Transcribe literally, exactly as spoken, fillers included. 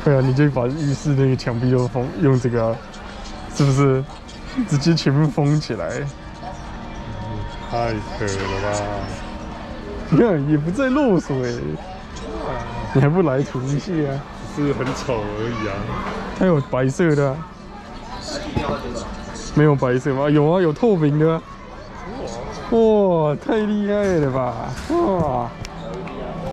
对啊，你就把浴室那个墙壁都封，用这个、啊，是不是？直接全部封起来。 太可了吧！ 你看也不再漏水，你还不来涂一下？ 只是很丑而已啊。 它有白色的、啊，没有白色吗？有啊，有透明的、啊。哇，太厉害了吧！哇！